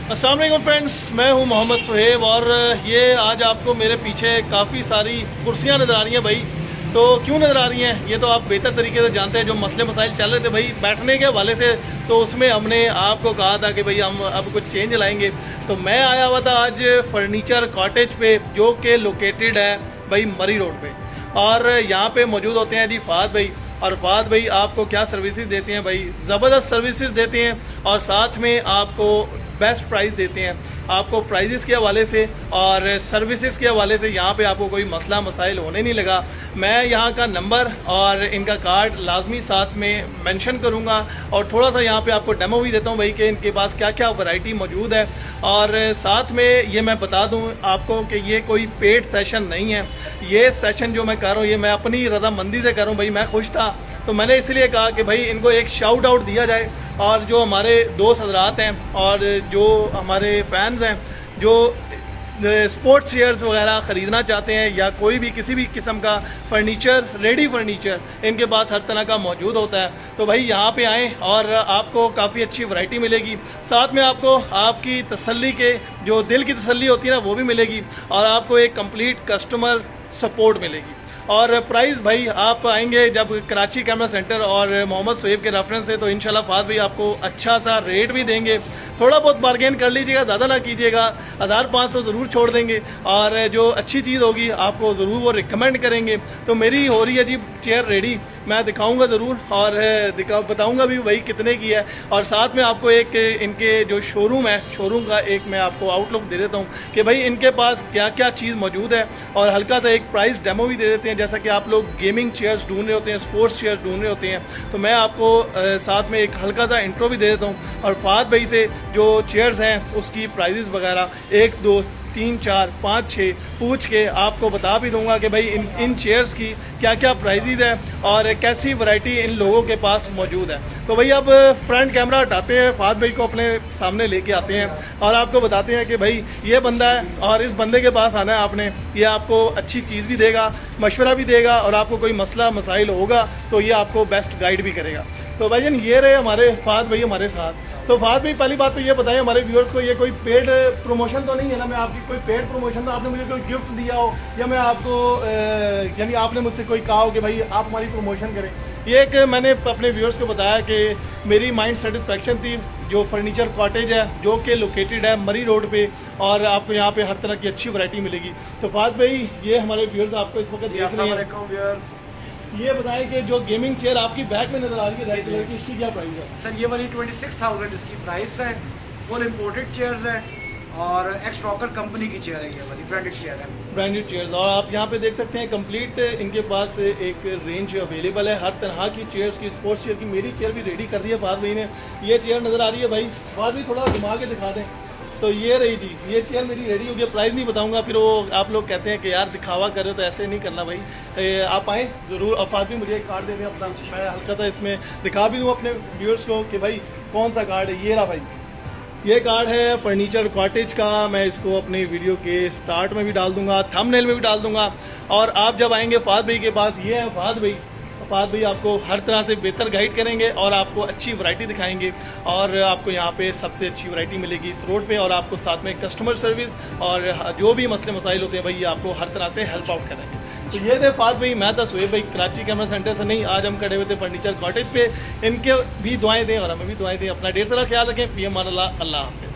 अस्सलाम वालेकुम फ्रेंड्स, मैं हूं मोहम्मद सुहेब और ये आज आपको मेरे पीछे काफ़ी सारी कुर्सियां नज़र आ रही हैं भाई। तो क्यों नज़र आ रही हैं ये तो आप बेहतर तरीके से जानते हैं। जो मसले मसाइल चल रहे थे भाई बैठने के हवाले से, तो उसमें हमने आपको कहा था कि भाई हम अब कुछ चेंज लाएंगे। तो मैं आया हुआ था आज फर्नीचर कॉटेज पे, जो कि लोकेटेड है भाई मरी रोड पे, और यहाँ पे मौजूद होते हैं जी फाद भाई। और फाद भाई आपको क्या सर्विसेज देते हैं भाई, ज़बरदस्त सर्विसेज देते हैं और साथ में आपको बेस्ट प्राइस देते हैं। आपको प्राइजेस के हवाले से और सर्विसेज के हवाले से यहाँ पे आपको कोई मसला मसाइल होने नहीं लगा। मैं यहाँ का नंबर और इनका कार्ड लाजमी साथ में मेंशन करूँगा और थोड़ा सा यहाँ पे आपको डेमो भी देता हूँ भाई कि इनके पास क्या क्या वैरायटी मौजूद है। और साथ में ये मैं बता दूँ आपको कि ये कोई पेड सेशन नहीं है। ये सेशन जो मैं कर रहा हूँ ये मैं अपनी रजामंदी से कर रहा हूँ भाई। मैं खुश था तो मैंने इसलिए कहा कि भाई इनको एक शाउट आउट दिया जाए। और जो हमारे दोस्त हजरात हैं और जो हमारे फैंस हैं जो स्पोर्ट्स चेयर्स वगैरह ख़रीदना चाहते हैं या कोई भी किसी भी किस्म का फर्नीचर, रेडी फर्नीचर इनके पास हर तरह का मौजूद होता है। तो भाई यहाँ पे आएँ और आपको काफ़ी अच्छी वैरायटी मिलेगी। साथ में आपको आपकी तसल्ली के जो दिल की तसल्ली होती है ना वो भी मिलेगी और आपको एक कंप्लीट कस्टमर सपोर्ट मिलेगी। और प्राइस भाई आप आएंगे जब कराची कैमरा सेंटर और मोहम्मद सुहेब के रेफरेंस से, तो इंशाल्लाह फाद भाई आपको अच्छा सा रेट भी देंगे। थोड़ा बहुत बार्गेन कर लीजिएगा, ज़्यादा ना कीजिएगा, 1500 ज़रूर छोड़ देंगे और जो अच्छी चीज़ होगी आपको ज़रूर वो रिकमेंड करेंगे। तो मेरी हो रही है जी चेयर रेडी, मैं दिखाऊंगा ज़रूर और बताऊंगा भी भाई कितने की है। और साथ में आपको एक इनके जो शोरूम है, शोरूम का एक मैं आपको आउटलुक दे देता हूँ कि भाई इनके पास क्या क्या चीज़ मौजूद है और हल्का सा एक प्राइस डेमो भी दे देते हैं। जैसा कि आप लोग गेमिंग चेयर्स ढूंढ रहे होते हैं, स्पोर्ट्स चेयर्स ढूंढ रहे होते हैं, तो मैं आपको साथ में एक हल्का सा इंट्रो भी दे देता हूँ और फाद भाई से जो चेयर्स हैं उसकी प्राइजेस वगैरह 1, 2, 3, 4, 5, 6 पूछ के आपको बता भी दूंगा कि भाई इन चेयर्स की क्या क्या प्राइजेज है और कैसी वैरायटी इन लोगों के पास मौजूद है। तो भाई अब फ्रंट कैमरा हटाते हैं, फाद भाई को अपने सामने लेके आते हैं और आपको बताते हैं कि भाई ये बंदा है और इस बंदे के पास आना है आपने। ये आपको अच्छी चीज़ भी देगा, मशवरा भी देगा और आपको कोई मसला मसाइल होगा तो ये आपको बेस्ट गाइड भी करेगा। तो भाईजान ये रहे हमारे फाद भाई हमारे साथ। तो फाद भाई पहली बात तो ये बताएं हमारे व्यूअर्स को, ये कोई पेड प्रमोशन तो नहीं है ना? मैं आपकी कोई पेड प्रमोशन तो आपने मुझे कोई गिफ्ट दिया हो या मैं आपको यानी आपने मुझसे कोई कहा हो कि भाई आप हमारी प्रमोशन करें? ये एक मैंने अपने व्यूअर्स को बताया कि मेरी माइंड सेटिस्फेक्शन थी। जो फर्नीचर कॉटेज है जो कि लोकेटेड है मरी रोड पे और आपको यहाँ पे हर तरह की अच्छी वैरायटी मिलेगी। तो फाद भाई ये हमारे व्यूअर्स आपको इस वक्त देख रहे हैं, ये बताएं कि जो गेमिंग चेयर आपकी बैक में नजर आ रही है रेड कलर की, इसकी क्या प्राइस है? सर ये वाली 26,000 इसकी प्राइस है। फुल इम्पोर्टेड चेयर्स है और एक्स रॉकर कंपनी की चेयर है, ये वाली ब्रांडेड चेयर है, ब्रांडेड चेयर्स। और आप यहाँ पे देख सकते हैं कंप्लीट इनके पास एक रेंज अवेलेबल है हर तरह की चेयर्स की, स्पोर्ट्स चेयर की। मेरी चेयर भी रेडी कर दी है फाद भाई ने। ये चेयर नजर आ रही है भाई, फाद भाई थोड़ा घुमा के दिखा दें। तो ये रही जी, ये चेयर मेरी रेडी हो गई। प्राइस नहीं बताऊंगा, फिर वो आप लोग कहते हैं कि यार दिखावा कर रहे हो, तो ऐसे नहीं करना भाई। आप आएँ ज़रूर। और फाद भी मुझे एक कार्ड दे दें अपना, मैं हल्का सा इसमें दिखा भी दूँ अपने व्यूअर्स को कि भाई कौन सा कार्ड है। ये रहा भाई, ये कार्ड है फर्नीचर कॉटेज का। मैं इसको अपनी वीडियो के स्टार्ट में भी डाल दूंगा, थंबनेल में भी डाल दूंगा। और आप जब आएंगे फाद भाई के पास, ये है फाद भाई। फाद भाई आपको हर तरह से बेहतर गाइड करेंगे और आपको अच्छी वैरायटी दिखाएंगे और आपको यहाँ पे सबसे अच्छी वैरायटी मिलेगी इस रोड पे। और आपको साथ में कस्टमर सर्विस और जो भी मसले मसाइल होते हैं भाई आपको हर तरह से हेल्प आउट करेंगे। तो ये थे फाद भाई, मैं था सुहेब भाई, कराची कैमरा सेंटर से नहीं। आज हम खड़े हुए थे फर्नीचर कॉटेज पे। इनके भी दुआएं दें और हमें भी दुआएं दें। अपना ढेर सारा ख्याल रखें। पीएम अल्लाह हाफ़िज़।